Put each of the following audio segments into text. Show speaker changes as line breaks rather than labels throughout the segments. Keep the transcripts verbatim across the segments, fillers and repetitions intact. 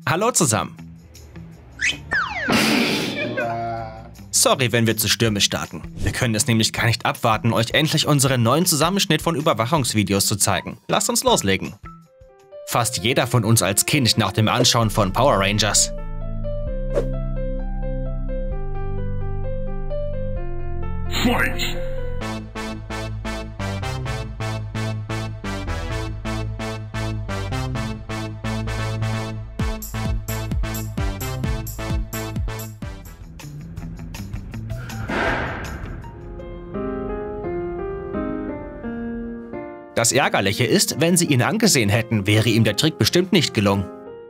Hallo zusammen. Sorry, wenn wir zu stürmisch starten. Wir können es nämlich gar nicht abwarten, euch endlich unseren neuen Zusammenschnitt von Überwachungsvideos zu zeigen. Lasst uns loslegen. Fast jeder von uns als Kind nach dem Anschauen von Power Rangers.
Fight!
Das Ärgerliche ist, wenn sie ihn angesehen hätten, wäre ihm der Trick bestimmt nicht gelungen.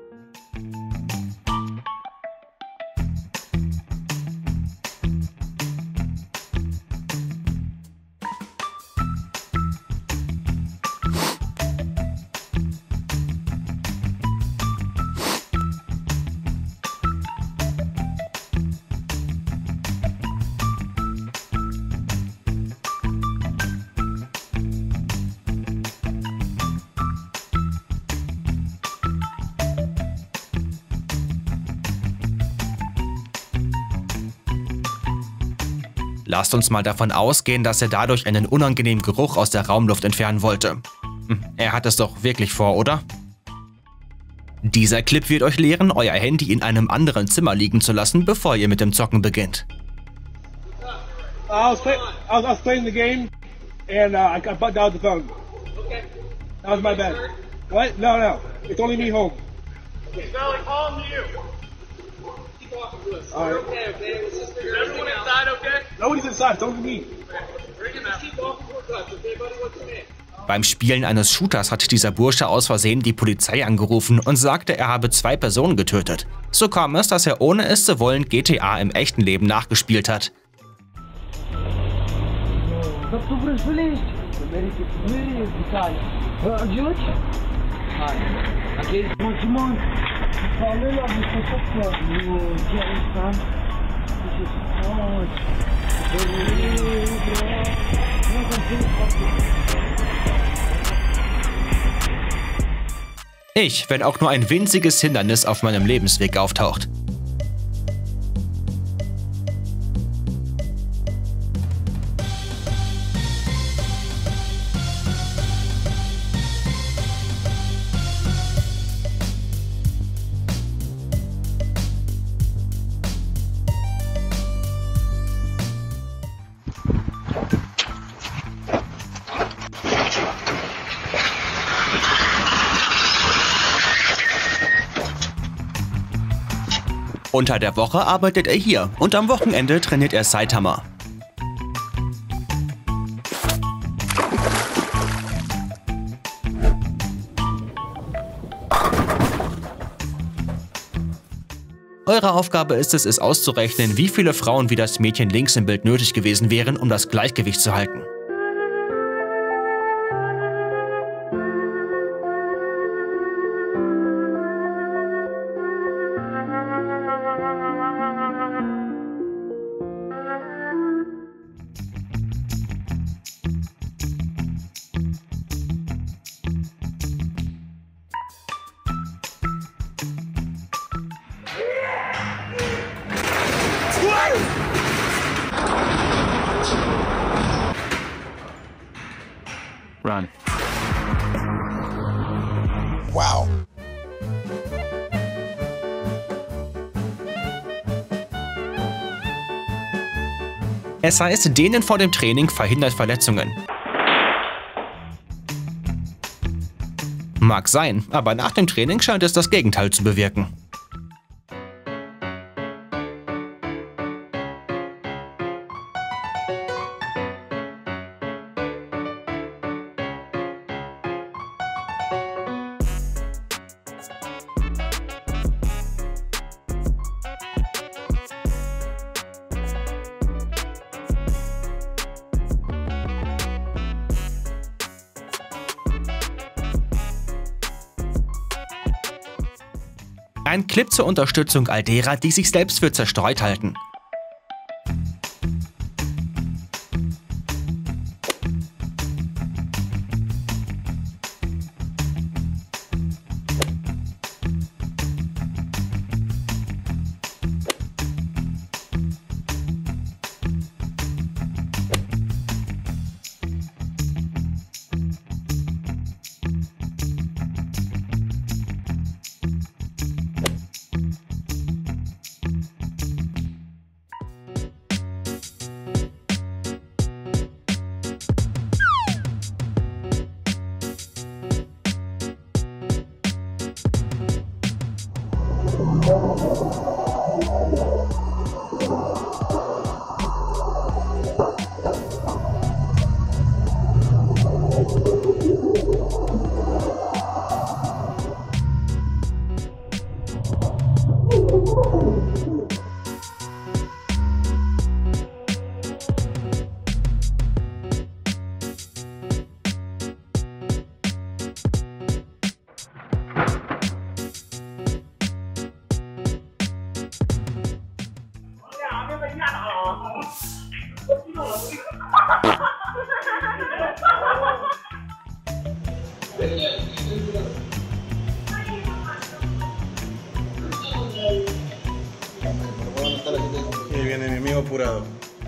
Lasst uns mal davon ausgehen, dass er dadurch einen unangenehmen Geruch aus der Raumluft entfernen wollte. Hm, er hat es doch wirklich vor, oder? Dieser Clip wird euch lehren, euer Handy in einem anderen Zimmer liegen zu lassen, bevor ihr mit dem Zocken beginnt.
I was, play, I was, I was playing the game and uh, I got butt down the phone. Okay. That was my bad. What? No, no. It's only me home.
He's going home to you. Keep walking to us.
All right.
Okay, okay. Let's just figure everyone inside, okay?
Nobody's inside. It's only me.
Bring him out. Keep walking towards us, okay, buddy? What's your name?
Beim Spielen eines Shooters hat dieser Bursche aus Versehen die Polizei angerufen und sagte, er habe zwei Personen getötet. So kam es, dass er ohne es zu wollen G T A im echten Leben nachgespielt hat. Ich, wenn auch nur ein winziges Hindernis auf meinem Lebensweg auftaucht. Unter der Woche arbeitet er hier und am Wochenende trainiert er Saitama. Eure Aufgabe ist es, es auszurechnen, wie viele Frauen wie das Mädchen links im Bild nötig gewesen wären, um das Gleichgewicht zu halten.
Run.
Wow.
Es heißt, denen vor dem Training verhindert Verletzungen. Mag sein, aber nach dem Training scheint es das Gegenteil zu bewirken. Ein Clip zur Unterstützung all derer, die sich selbst für zerstreut halten.
Y viene mi amigo apurado.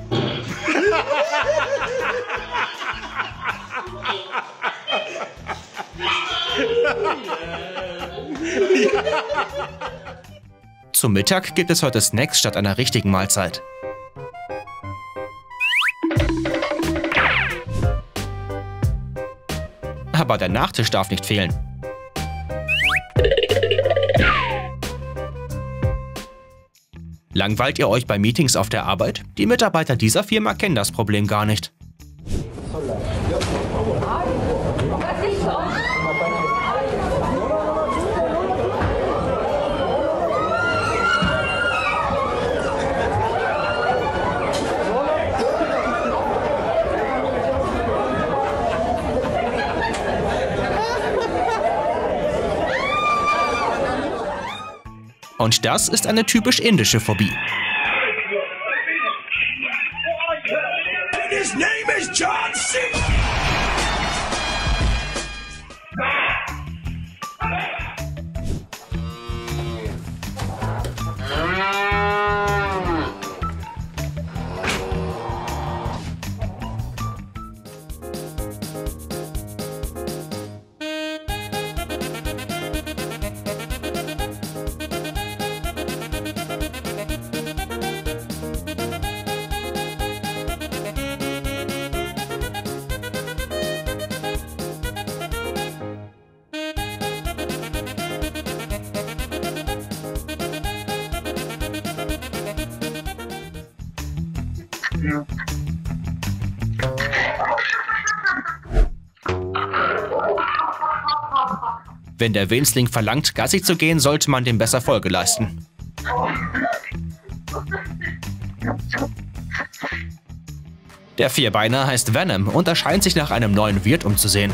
Zum Mittag gibt es heute Snacks statt einer richtigen Mahlzeit. Aber der Nachtisch darf nicht fehlen. Langweilt ihr euch bei Meetings auf der Arbeit? Die Mitarbeiter dieser Firma kennen das Problem gar nicht. Und das ist eine typisch indische Phobie.
His name is John C.
Wenn der Winzling verlangt, Gassi zu gehen, sollte man dem besser Folge leisten. Der Vierbeiner heißt Venom und erscheint sich nach einem neuen Wirt umzusehen.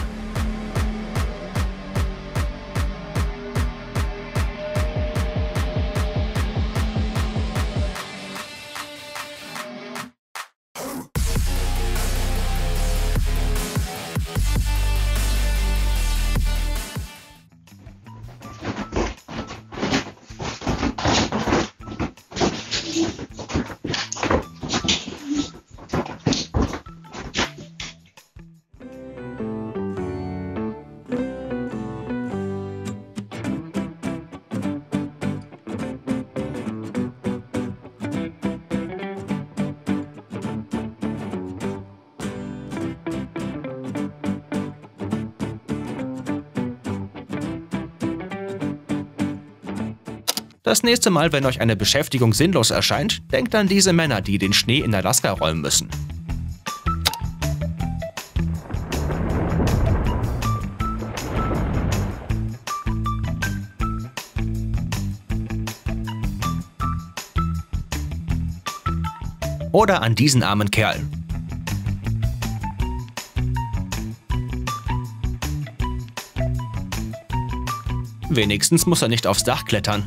Das nächste Mal, wenn euch eine Beschäftigung sinnlos erscheint, denkt an diese Männer, die den Schnee in Alaska räumen müssen. Oder an diesen armen Kerl. Wenigstens muss er nicht aufs Dach klettern.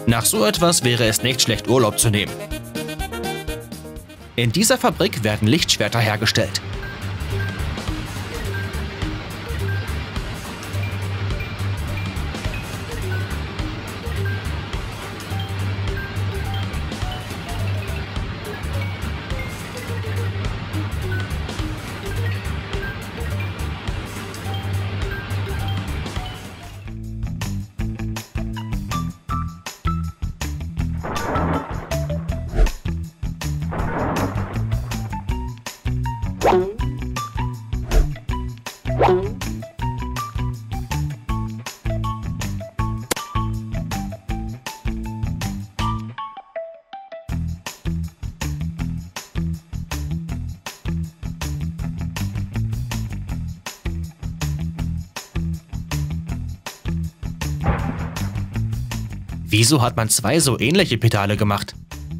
Nach so etwas wäre es nicht schlecht, Urlaub zu nehmen. In dieser Fabrik werden Lichtschwerter hergestellt. Wieso hat man zwei so ähnliche Pedale gemacht?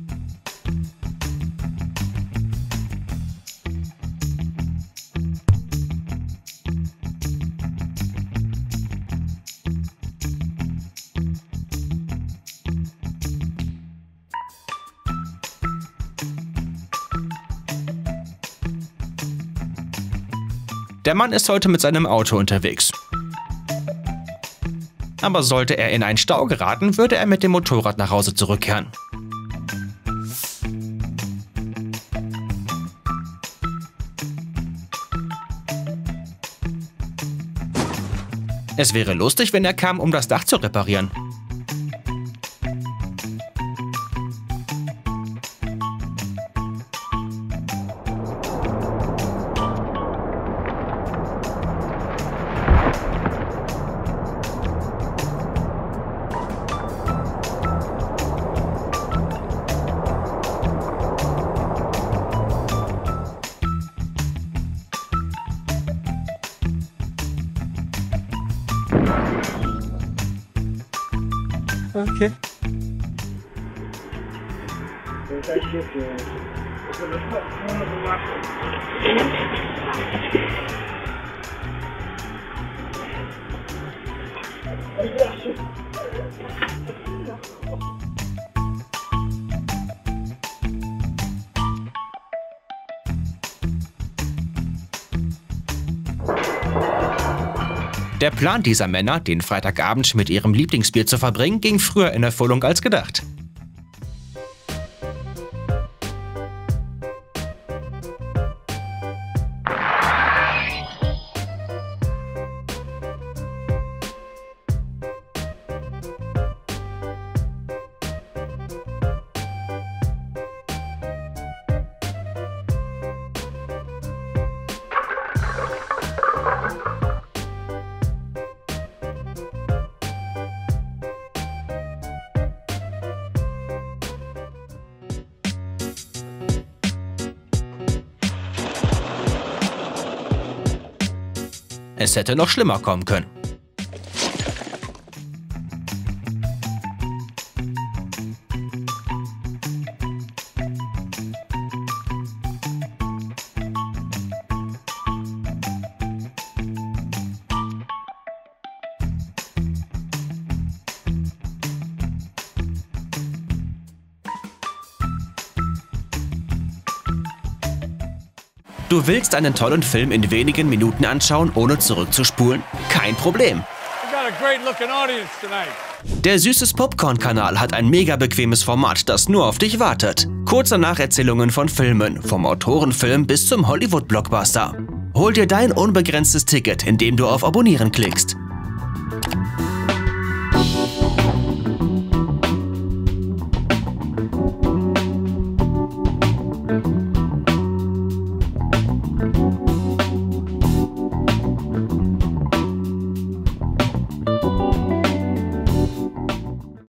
Der Mann ist heute mit seinem Auto unterwegs. Aber sollte er in einen Stau geraten, würde er mit dem Motorrad nach Hause zurückkehren. Es wäre lustig, wenn er kam, um das Dach zu reparieren.
Okay.
Der Plan dieser Männer, den Freitagabend mit ihrem Lieblingsbier zu verbringen, ging früher in Erfüllung als gedacht. Es hätte noch schlimmer kommen können. Du willst einen tollen Film in wenigen Minuten anschauen, ohne zurückzuspulen? Kein Problem. Der Süßes Popcorn-Kanal hat ein mega bequemes Format, das nur auf dich wartet. Kurze Nacherzählungen von Filmen, vom Autorenfilm bis zum Hollywood-Blockbuster. Hol dir dein unbegrenztes Ticket, indem du auf Abonnieren klickst.